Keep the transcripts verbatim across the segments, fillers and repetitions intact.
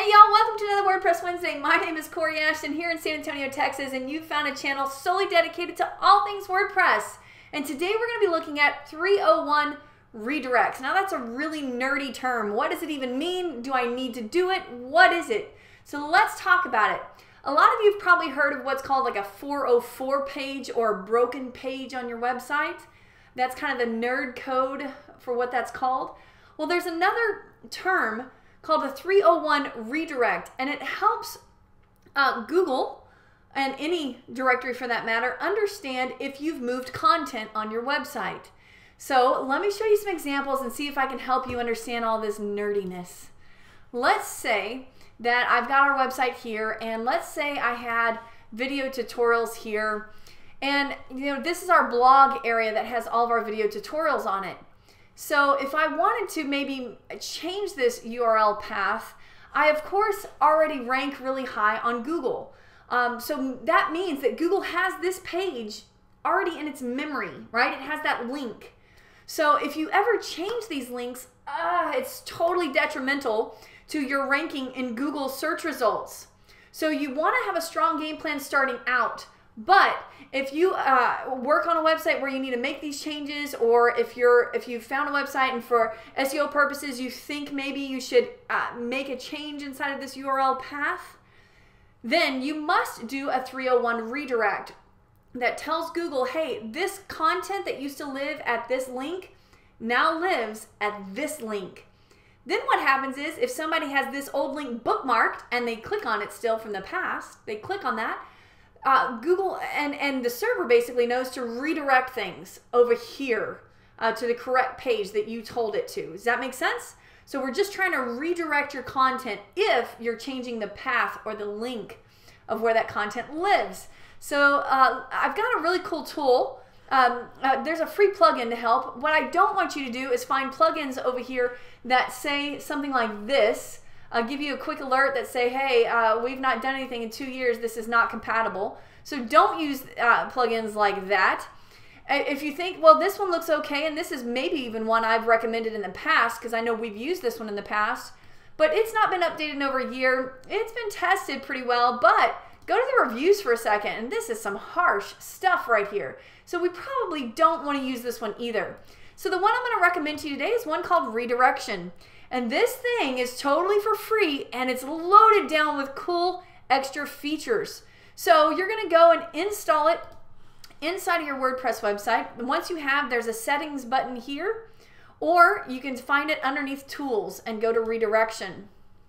Hey y'all, welcome to another WordPress Wednesday. My name is Kori Ashton here in San Antonio, Texas, and you found a channel solely dedicated to all things WordPress. And today we're going to be looking at three oh one redirects. Now that's a really nerdy term. What does it even mean? Do I need to do it? What is it? So let's talk about it. A lot of you have probably heard of what's called like a four oh four page or a broken page on your website. That's kind of the nerd code for what that's called. Well, there's another term called a three oh one redirect, and it helps uh, Google and any directory for that matter understand if you've moved content on your website. So let me show you some examples and see if I can help you understand all this nerdiness. Let's say that I've got our website here, and let's say I had video tutorials here, and you know this is our blog area that has all of our video tutorials on it. So if I wanted to maybe change this U R L path, I of course already rank really high on Google. Um, so that means that Google has this page already in its memory, right? It has that link. So if you ever change these links, uh, it's totally detrimental to your ranking in Google search results. So you want to have a strong game plan starting out. But if you uh, work on a website where you need to make these changes, or if you're if you've found a website and for S E O purposes you think maybe you should uh, make a change inside of this U R L path, then you must do a three oh one redirect that tells Google, hey, this content that used to live at this link now lives at this link. Then what happens is if somebody has this old link bookmarked and they click on it still from the past, they click on that, Uh, Google and, and the server basically knows to redirect things over here uh, to the correct page that you told it to. Does that make sense? So we're just trying to redirect your content if you're changing the path or the link of where that content lives. So uh, I've got a really cool tool. Um, uh, there's a free plugin to help. What I don't want you to do is find plugins over here that say something like this. I'll give you a quick alert that say, hey, uh, we've not done anything in two years. This is not compatible. So don't use uh, plugins like that. If you think, well, this one looks okay, and this is maybe even one I've recommended in the past because I know we've used this one in the past, but it's not been updated in over a year. It's been tested pretty well, but go to the reviews for a second, and this is some harsh stuff right here. So we probably don't want to use this one either. So the one I'm going to recommend to you today is one called Redirection. And this thing is totally for free, and it's loaded down with cool extra features. So you're going to go and install it inside of your WordPress website. And once you have, there's a settings button here, or you can find it underneath tools and go to redirection.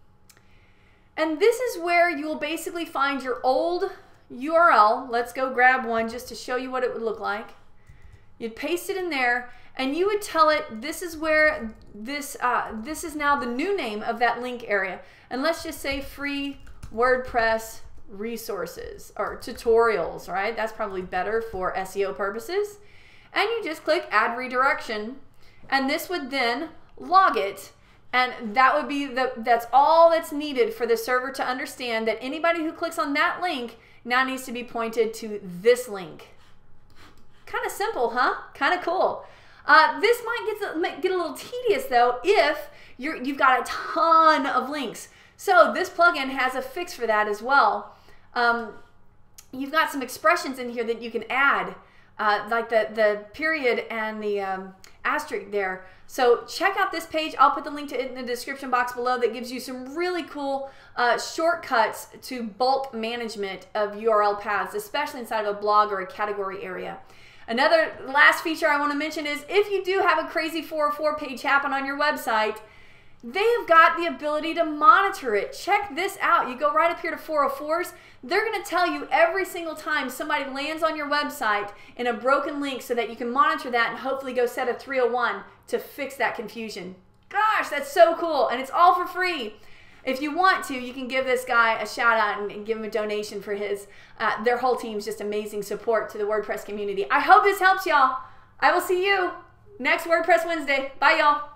And this is where you will basically find your old U R L. Let's go grab one just to show you what it would look like. You'd paste it in there, and you would tell it this is where this uh, this is now the new name of that link area. And let's just say free WordPress resources or tutorials, right? That's probably better for S E O purposes. And you just click add redirection, and this would then log it. And that would be the that's all that's needed for the server to understand that anybody who clicks on that link now needs to be pointed to this link. Kind of simple, huh? Kind of cool. Uh, this might get, get a little tedious though if you're, you've got a ton of links. So this plugin has a fix for that as well. Um, you've got some expressions in here that you can add, uh, like the, the period and the um, asterisk there. So check out this page. I'll put the link to it in the description box below that gives you some really cool uh, shortcuts to bulk management of U R L paths, especially inside of a blog or a category area. Another last feature I want to mention is if you do have a crazy four oh four page happen on your website, they have got the ability to monitor it. Check this out. You go right up here to four oh fours. They're going to tell you every single time somebody lands on your website in a broken link so that you can monitor that and hopefully go set a three oh one to fix that confusion. Gosh, that's so cool. And it's all for free. If you want to, you can give this guy a shout out and, and give him a donation for his, uh, their whole team's just amazing support to the WordPress community. I hope this helps y'all. I will see you next WordPress Wednesday. Bye y'all.